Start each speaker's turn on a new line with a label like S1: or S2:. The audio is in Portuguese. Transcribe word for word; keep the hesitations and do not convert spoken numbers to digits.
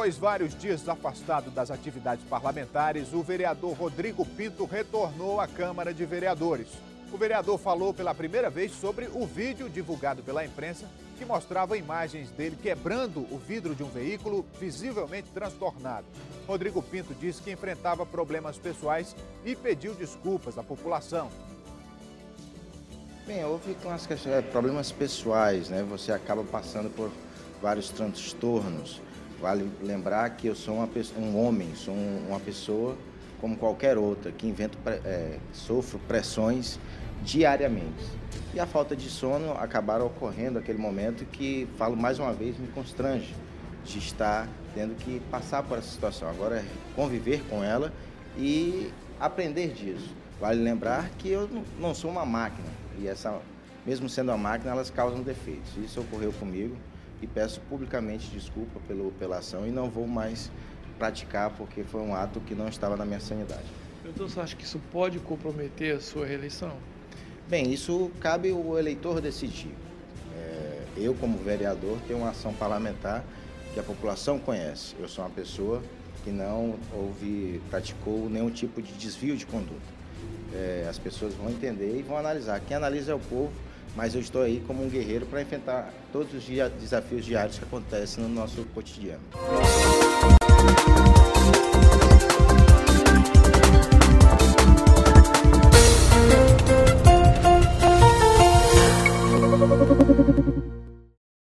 S1: Após vários dias afastado das atividades parlamentares, o vereador Rodrigo Pinto retornou à Câmara de Vereadores. O vereador falou pela primeira vez sobre o vídeo divulgado pela imprensa que mostrava imagens dele quebrando o vidro de um veículo visivelmente transtornado. Rodrigo Pinto disse que enfrentava problemas pessoais e pediu desculpas à população.
S2: Bem, houve clássicas, é, problemas pessoais, né? Você acaba passando por vários transtornos. Vale lembrar que eu sou uma pessoa, um homem, sou uma pessoa como qualquer outra, que invento, é, sofro pressões diariamente. E a falta de sono acabaram ocorrendo naquele momento que, falo mais uma vez, me constrange de estar tendo que passar por essa situação. Agora é conviver com ela e aprender disso. Vale lembrar que eu não sou uma máquina e essa, mesmo sendo uma máquina, elas causam defeitos. Isso ocorreu comigo e peço publicamente desculpa pelo, pela ação e não vou mais praticar porque foi um ato que não estava na minha sanidade.
S3: Então você acha que isso pode comprometer a sua reeleição?
S2: Bem, isso cabe o eleitor decidir. É, eu, como vereador, tenho uma ação parlamentar que a população conhece. Eu sou uma pessoa que não houve, praticou nenhum tipo de desvio de conduta. É, as pessoas vão entender e vão analisar. Quem analisa é o povo, mas eu estou aí como um guerreiro para enfrentar todos os desafios diários que acontecem no nosso cotidiano.